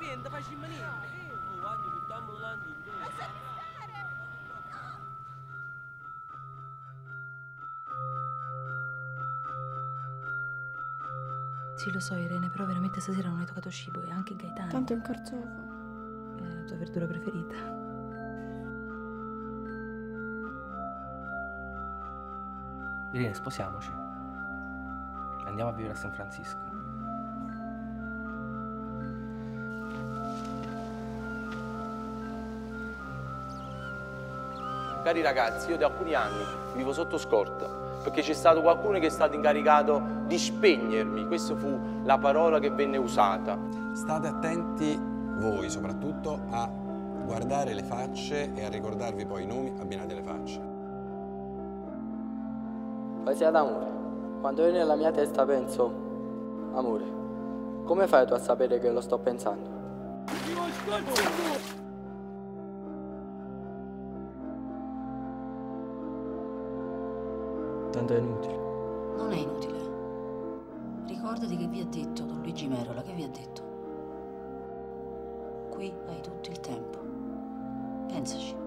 niente, facciamo niente. Quando buttiamo l'anno in Sì, lo so, Irene, però veramente stasera non hai toccato cibo e anche Gaetano. Tanto è un carciofo. È la tua verdura preferita. Irene, sposiamoci. Andiamo a vivere a San Francisco. Cari ragazzi, io da alcuni anni vivo sotto scorta perché c'è stato qualcuno che è stato incaricato di spegnermi. Questa fu la parola che venne usata. State attenti, voi soprattutto, a guardare le facce e a ricordarvi poi i nomi abbinati alle facce. Poesia d'amore. Quando io nella mia testa penso, amore, come fai tu a sapere che lo sto pensando? Tanto è inutile. Non è inutile. Ricordati che vi ha detto Don Luigi Merola, che vi ha detto. Qui hai tutto il tempo. Pensaci.